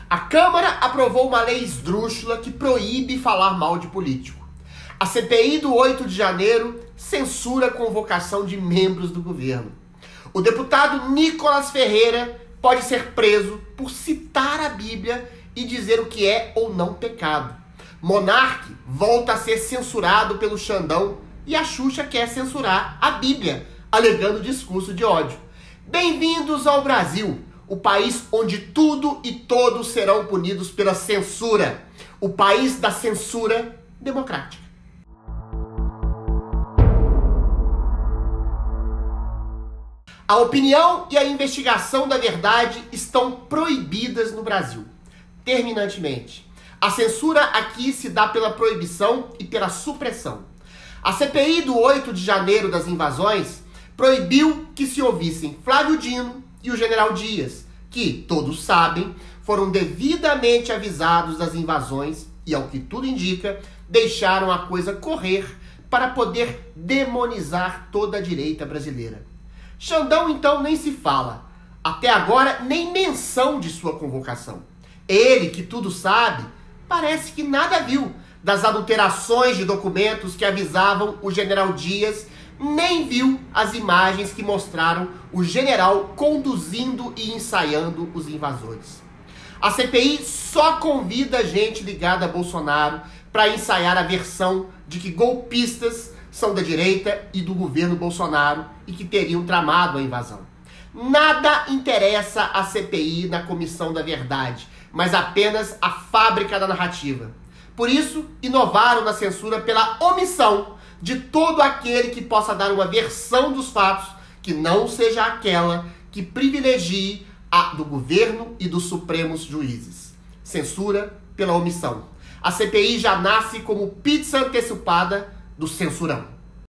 A Câmara aprovou uma lei esdrúxula que proíbe falar mal de político. A CPI do 8 de janeiro censura a convocação de membros do governo. O deputado Nicolas Ferreira pode ser preso por citar a Bíblia e dizer o que é ou não pecado. Monark volta a ser censurado pelo Xandão e a Xuxa quer censurar a Bíblia, alegando discurso de ódio. Bem-vindos ao Brasil, o país onde tudo e todos serão punidos pela censura. O país da censura democrática. A opinião e a investigação da verdade estão proibidas no Brasil, terminantemente. A censura aqui se dá pela proibição e pela supressão. A CPI do 8 de janeiro das invasões proibiu que se ouvissem Flávio Dino e o general Dias, que, todos sabem, foram devidamente avisados das invasões e, ao que tudo indica, deixaram a coisa correr para poder demonizar toda a direita brasileira. Xandão, então, nem se fala. Até agora, nem menção de sua convocação. Ele, que tudo sabe, parece que nada viu das adulterações de documentos que avisavam o general Dias, nem viu as imagens que mostraram o general conduzindo e ensaiando os invasores. A CPI só convida gente ligada a Bolsonaro para ensaiar a versão de que golpistas são da direita e do governo Bolsonaro e que teriam tramado a invasão. Nada interessa a CPI na Comissão da Verdade, mas apenas a fábrica da narrativa. Por isso, inovaram na censura pela omissão de todo aquele que possa dar uma versão dos fatos que não seja aquela que privilegie a do governo e dos supremos juízes. Censura pela omissão. A CPI já nasce como pizza antecipada do censurão.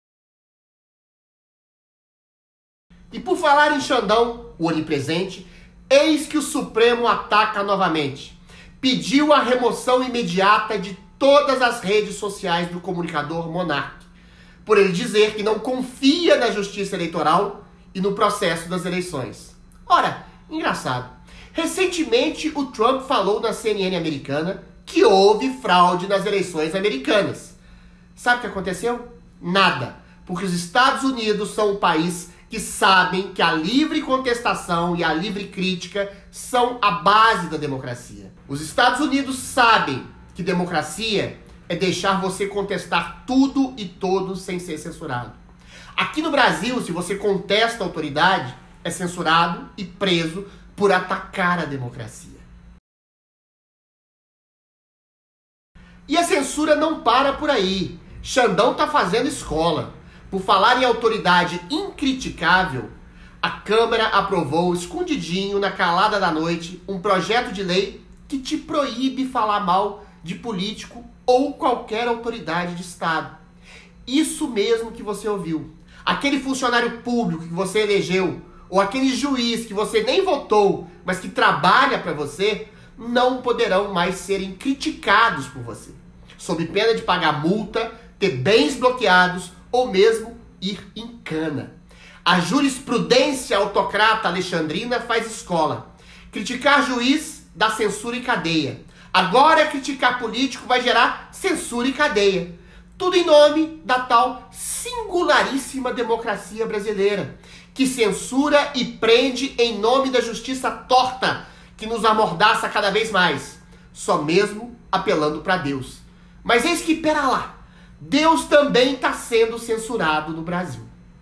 E por falar em Xandão, o onipresente, eis que o Supremo ataca novamente. Pediu a remoção imediata de todas as redes sociais do comunicador Monark, por ele dizer que não confia na justiça eleitoral e no processo das eleições. Ora, engraçado. Recentemente, o Trump falou na CNN americana que houve fraude nas eleições americanas. Sabe o que aconteceu? Nada. Porque os Estados Unidos são um país que sabem que a livre contestação e a livre crítica são a base da democracia. Os Estados Unidos sabem que democracia é deixar você contestar tudo e todos sem ser censurado. Aqui no Brasil, se você contesta a autoridade, é censurado e preso por atacar a democracia. E a censura não para por aí. Xandão tá fazendo escola. Por falar em autoridade incriticável, a Câmara aprovou escondidinho na calada da noite um projeto de lei que te proíbe falar mal de político ou qualquer autoridade de Estado. Isso mesmo que você ouviu. Aquele funcionário público que você elegeu, ou aquele juiz que você nem votou, mas que trabalha para você, não poderão mais serem criticados por você, sob pena de pagar multa, ter bens bloqueados ou mesmo ir em cana. A jurisprudência autocrata alexandrina faz escola. Criticar juiz dá censura e cadeia. Agora criticar político vai gerar censura e cadeia. Tudo em nome da tal singularíssima democracia brasileira, que censura e prende em nome da justiça torta, que nos amordaça cada vez mais, só mesmo apelando para Deus. Mas eis que, pera lá, Deus também está sendo censurado no Brasil.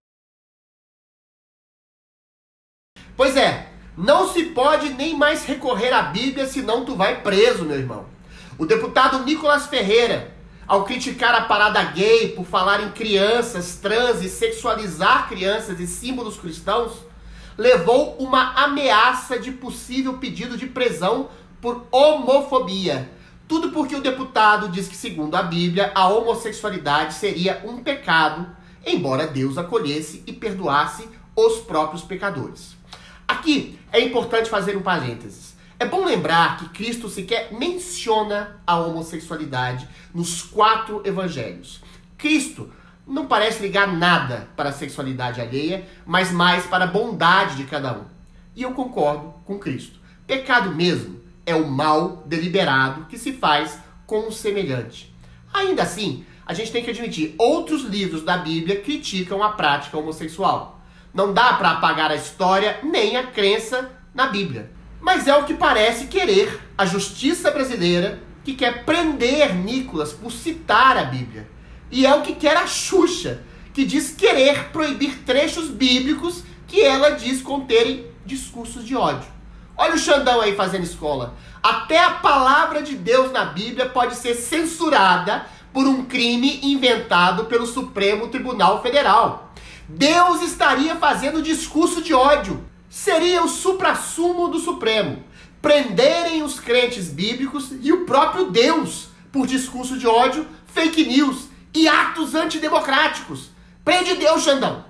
Pois é, não se pode nem mais recorrer à Bíblia, senão tu vai preso, meu irmão. O deputado Nicolas Ferreira, ao criticar a parada gay por falar em crianças, trans e sexualizar crianças e símbolos cristãos, levou uma ameaça de possível pedido de prisão por homofobia. Tudo porque o deputado diz que, segundo a Bíblia, a homossexualidade seria um pecado, embora Deus acolhesse e perdoasse os próprios pecadores. Aqui é importante fazer um parênteses. É bom lembrar que Cristo sequer menciona a homossexualidade nos 4 evangelhos. Cristo não parece ligar nada para a sexualidade alheia, mas mais para a bondade de cada um. E eu concordo com Cristo. Pecado mesmo é o mal deliberado que se faz com o semelhante. Ainda assim, a gente tem que admitir, outros livros da Bíblia criticam a prática homossexual. Não dá para apagar a história nem a crença na Bíblia. Mas é o que parece querer a justiça brasileira, que quer prender Nicolas por citar a Bíblia. E é o que quer a Xuxa, que diz querer proibir trechos bíblicos que ela diz conterem discursos de ódio. Olha o Xandão aí fazendo escola. Até a palavra de Deus na Bíblia pode ser censurada por um crime inventado pelo Supremo Tribunal Federal. Deus estaria fazendo discurso de ódio. Seria o suprassumo do Supremo. Prenderem os crentes bíblicos e o próprio Deus por discurso de ódio, fake news e atos antidemocráticos. Prende Deus, Xandão.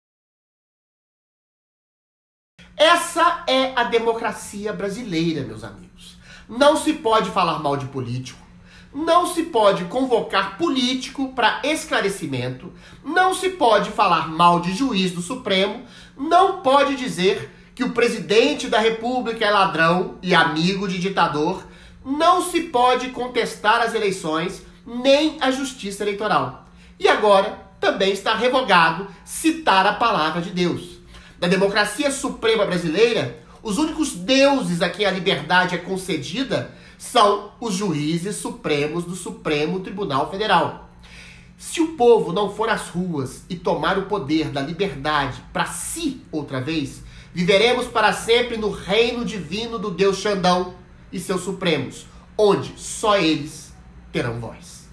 Essa é a democracia brasileira, meus amigos. Não se pode falar mal de político, não se pode convocar político para esclarecimento, não se pode falar mal de juiz do Supremo, não pode dizer que o presidente da República é ladrão e amigo de ditador, não se pode contestar as eleições nem a justiça eleitoral. E agora também está revogado citar a palavra de Deus. Na democracia suprema brasileira, os únicos deuses a quem a liberdade é concedida são os juízes supremos do Supremo Tribunal Federal. Se o povo não for às ruas e tomar o poder da liberdade para si outra vez, viveremos para sempre no reino divino do Deus Xandão e seus supremos, onde só eles terão voz.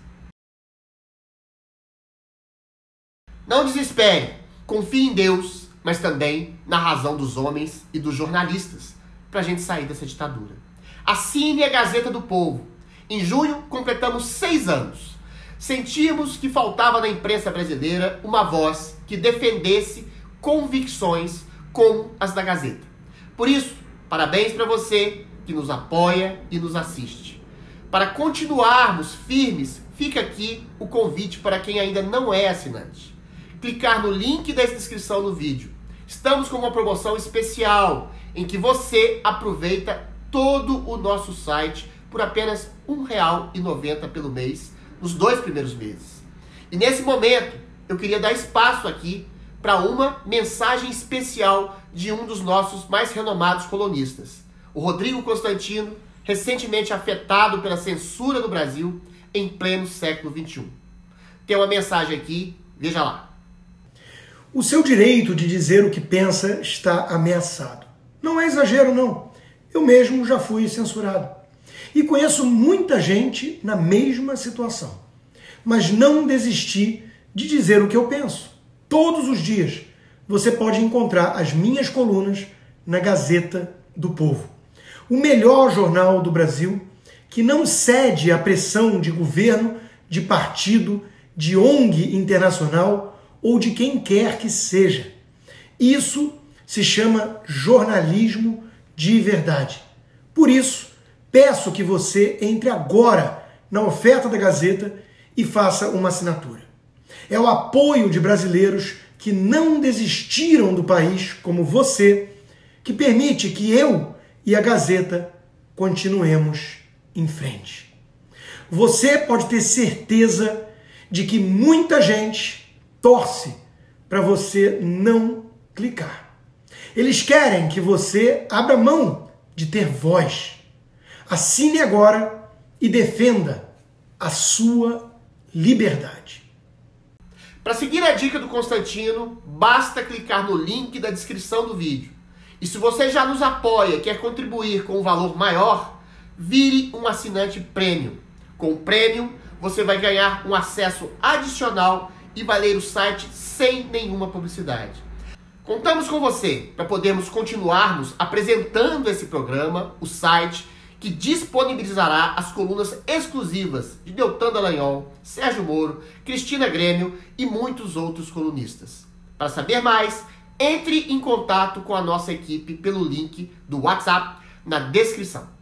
Não desespere, confie em Deus, mas também na razão dos homens e dos jornalistas, para a gente sair dessa ditadura. Assine a Gazeta do Povo. Em junho, completamos 6 anos. Sentimos que faltava na imprensa brasileira uma voz que defendesse convicções como as da Gazeta. Por isso, parabéns para você que nos apoia e nos assiste. Para continuarmos firmes, fica aqui o convite para quem ainda não é assinante. Clicar no link da descrição do vídeo. Estamos com uma promoção especial em que você aproveita todo o nosso site por apenas R$ 1,90 pelo mês nos 2 primeiros meses. E nesse momento, eu queria dar espaço aqui para uma mensagem especial de um dos nossos mais renomados colunistas, o Rodrigo Constantino, recentemente afetado pela censura no Brasil em pleno século XXI. Tem uma mensagem aqui, veja lá. O seu direito de dizer o que pensa está ameaçado. Não é exagero, não. Eu mesmo já fui censurado. E conheço muita gente na mesma situação. Mas não desisti de dizer o que eu penso. Todos os dias você pode encontrar as minhas colunas na Gazeta do Povo. O melhor jornal do Brasil, que não cede à pressão de governo, de partido, de ONG internacional ou de quem quer que seja. Isso se chama jornalismo de verdade. Por isso, peço que você entre agora na oferta da Gazeta e faça uma assinatura. É o apoio de brasileiros que não desistiram do país, como você, que permite que eu e a Gazeta continuemos em frente. Você pode ter certeza de que muita gente torce para você não clicar. Eles querem que você abra mão de ter voz. Assine agora e defenda a sua liberdade. Para seguir a dica do Constantino, basta clicar no link da descrição do vídeo. E se você já nos apoia e quer contribuir com um valor maior, vire um assinante Premium. Com o Premium, você vai ganhar um acesso adicional e vai ler o site sem nenhuma publicidade. Contamos com você para podermos continuarmos apresentando esse programa, o site, que disponibilizará as colunas exclusivas de Deltan Dallagnol, Sérgio Moro, Cristina Grêmio e muitos outros colunistas. Para saber mais, entre em contato com a nossa equipe pelo link do WhatsApp na descrição.